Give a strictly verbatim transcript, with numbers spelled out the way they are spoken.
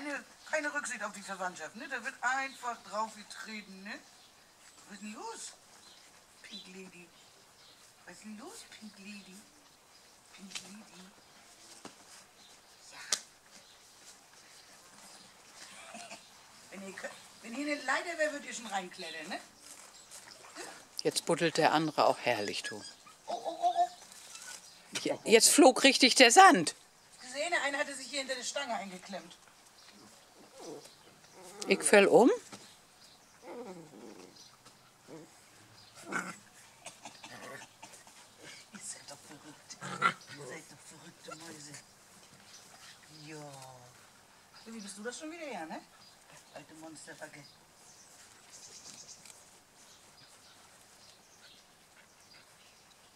keine, keine Rücksicht auf die Verwandtschaft, ne? Da wird einfach drauf getreten, ne? Was ist denn los, Pink Lady? Was ist denn los, Pink Lady? Pink Lady? Ja. Wenn ihr, wenn ihr eine Leiter wäre, würdet ihr schon reinklettern, ne? Jetzt buddelt der andere auch herrlich, du. Oh, oh, oh, oh. Jetzt flog richtig der Sand. Gesehen, einer hatte sich hier hinter der Stange eingeklemmt. Ich fäll um. Ihr seid doch verrückt. Ihr seid doch verrückte Mäuse. Ja. Wie bist du das schon wieder her, ne? Alte Monsterbacke.